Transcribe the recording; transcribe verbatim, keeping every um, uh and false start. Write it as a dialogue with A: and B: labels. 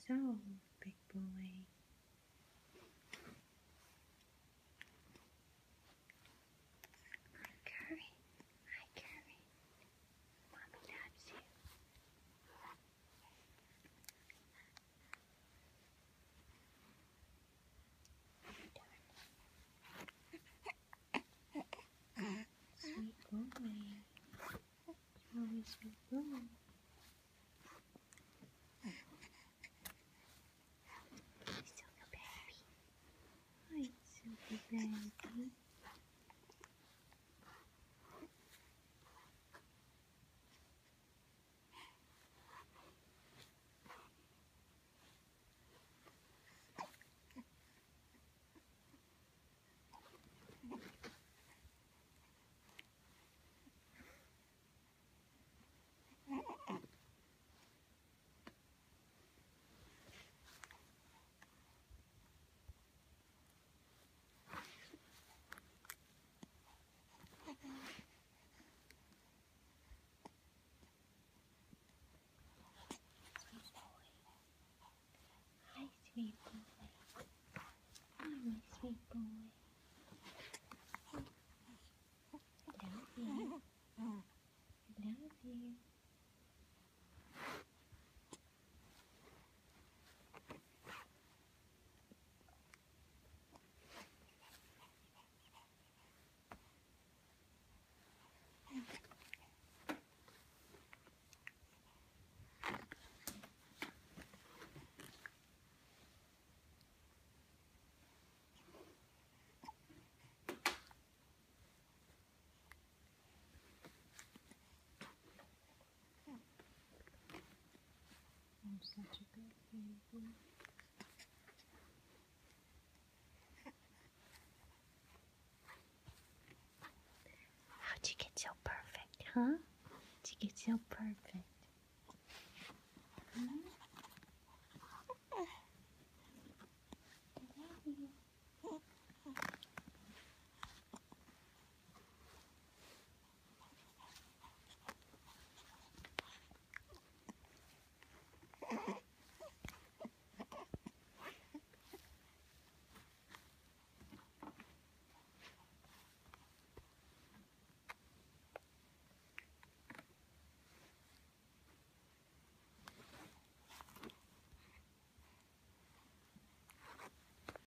A: so, big boy. Hi, Curry. Hi, Curry. Mommy loves you. Sweet boy. Mommy, sweet boy. Silver baby. Hi, silver baby. Hi, sweet boy. Hi, my sweet boy. I love you. I love you. I'm such a good baby. How'd you get so perfect, huh? How'd you get so perfect?